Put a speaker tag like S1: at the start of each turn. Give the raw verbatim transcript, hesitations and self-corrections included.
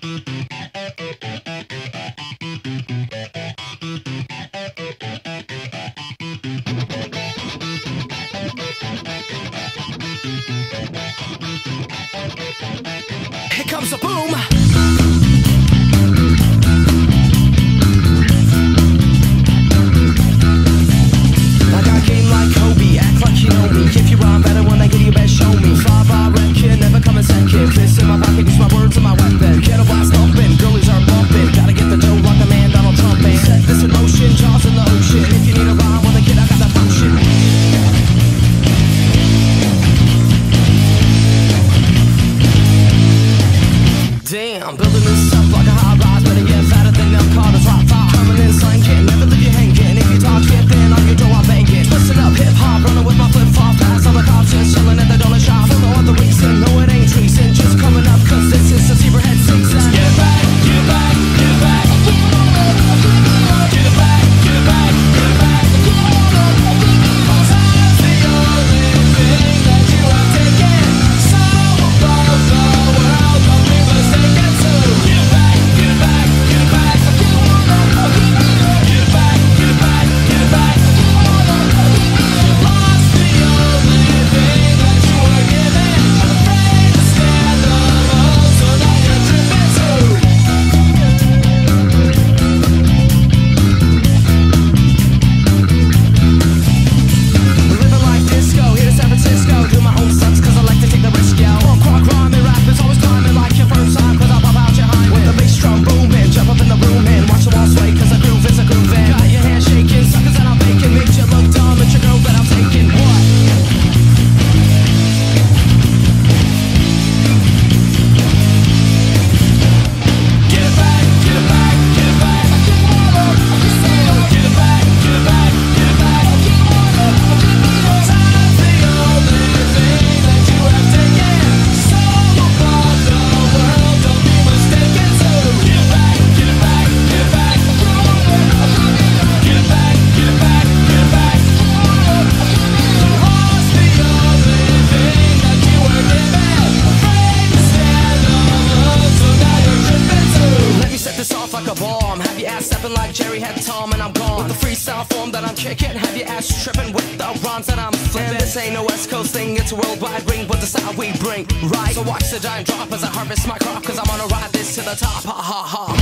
S1: Here comes a boom. I got game like Kobe, act like you know me. If you rhyme better when I get you best, show me. Five I reckon, never coming second. Fist in my pocket, use my words and my weapon. Kettle blast thumping, girlies are bumping. Gotta get the dough like a man, Donald Trump. Set this in motion, jaws in the ocean. If you need a rhyme with a kid, I got that potion. Damn, building this up like a high rise. Better get fatter than them cars, rock five. Coming in slanking, never leave you hanging. If you talk shit, then on your door I'm banging. Twisting up hip hop, running with my flip flop. Pass on the cops, just chilling at the dollar shop. For no other reason, no it ain't treason. Just coming up, cause this is a Zebrahead six. Get it back, get it back, get it back. Get it back, get it back, get it back. Time's the only thing that you have taken. So above the world, don't be mistaken. So get it back, get it back, get it back. Get it back, get it back, get it back. You lost the only thing that you were given. Afraid to stand alone, so now you're tripping too. We're living like disco, here to San Francisco. Do my own stunts cause I like to take the risk, yo. Rock, rock, rhyming, rap is always climbing like your first time. Cause I pop out your hind with the bass drum booming. Jump up in the room and watch the wall sway. Cause a groove is a groovin'. Got your hands shaking, suckers that I'm making. Make you look dumb, it's your girl that I'm taking. What? Get it back, get it back, get it back. Get it back, get it back, get it back. Time's the only thing that you have taken. So above the world, don't be mistaken. So get it back, get it back, get it back. Get it back, get it back, get it back. You lost the only thing that you were given. Afraid to stand alone, so now you're tripping too. Let me set this off like a bomb. Have your ass stepping like Jerry had Tom and I'm gone. With the freestyle form that I'm kicking. Have your ass tripping with the rhymes that I'm flipping. This ain't a West Coast thing, it's a worldwide ring. With the style we bring, right? So watch the giant drop as I harvest my crop. Cause I'm gonna ride this to the top, ha ha ha.